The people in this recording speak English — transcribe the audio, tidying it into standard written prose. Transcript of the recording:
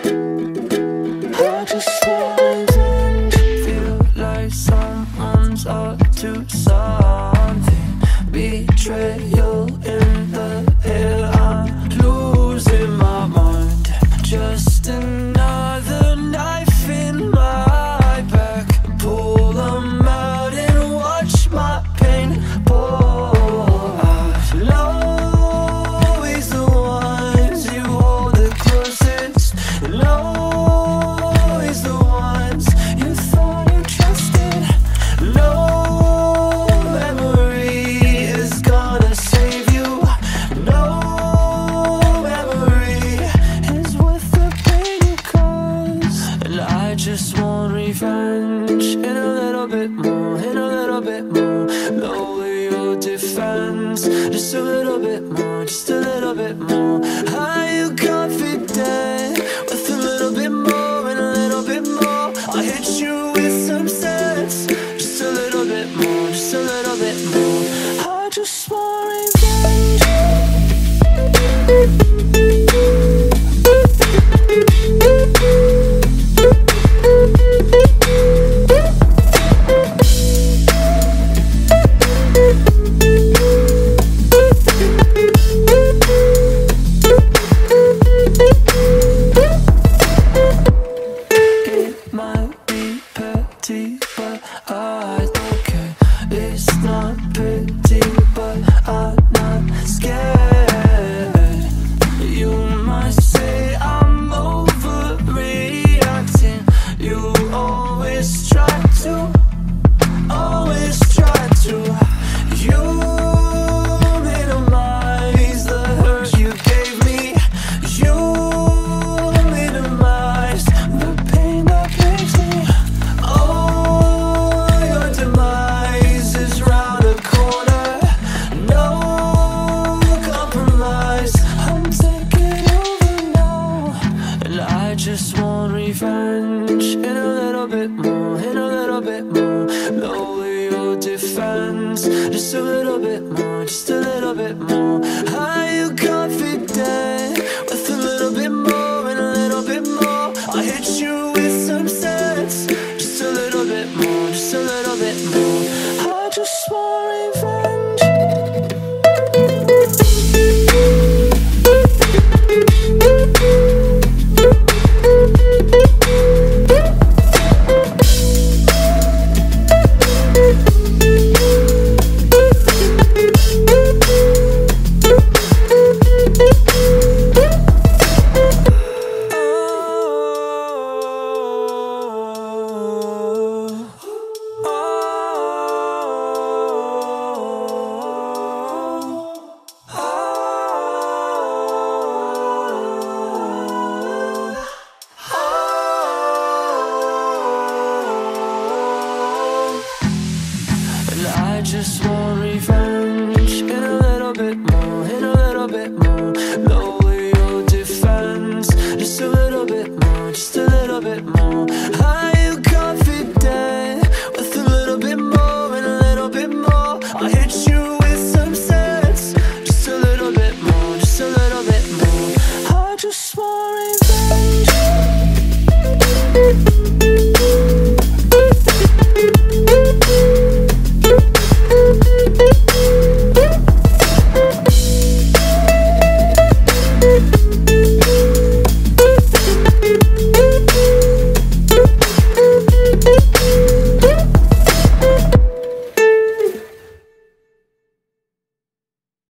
I just want to feel like someone's up to something. Betrayal in the air, I'm losing my mind. Just another knife in my back. Pull them out and watch my pain pour out. Always the ones you hold the closest, and always the ones you thought you trusted. No memory is gonna save you. No memory is worth the pain it caused. And I just want revenge, and a little bit more, and a little bit more. Lower your defense, just a little bit more, just a little bit more. Are you confident with a little bit more and a little bit more? I'll hit you with some sense, just a little bit more, just a little bit more. I just want revenge.